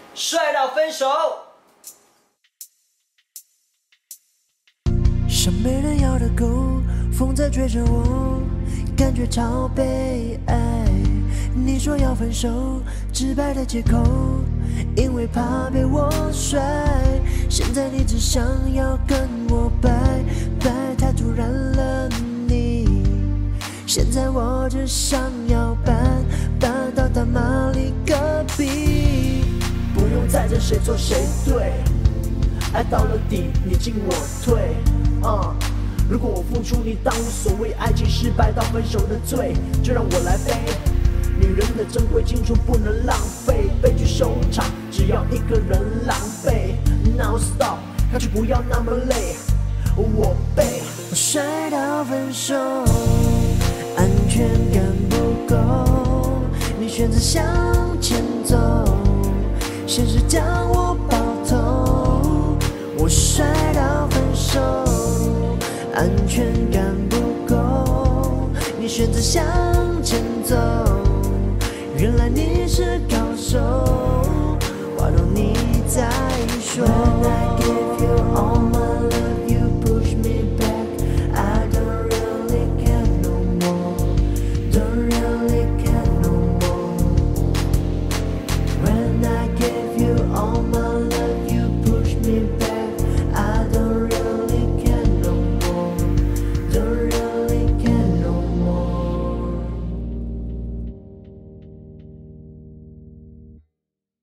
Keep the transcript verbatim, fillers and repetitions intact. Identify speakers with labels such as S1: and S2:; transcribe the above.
S1: 帅到分手。
S2: 像没人要的狗，风在追着我，感觉超悲哀。你说要分手，直白的借口，因为怕被我甩。现在你只想要跟我拜拜，太突然了你。现在我只想要搬搬到大马里隔壁，不用猜着谁错谁对，爱到了底，你进我退。Uh, 如果我付出你当无所谓，爱情失败到分手的罪，就让我来背。女人的珍贵青春不能浪费，悲剧收场只要一个人狼狈。Now stop， 看去不要那么累，我背。我摔到分手，安全感不够，你选择向前走，现实将我爆头。我摔到分手，安全感不够，你选择向前走，原来你是高手，话都你在说。When I give you all my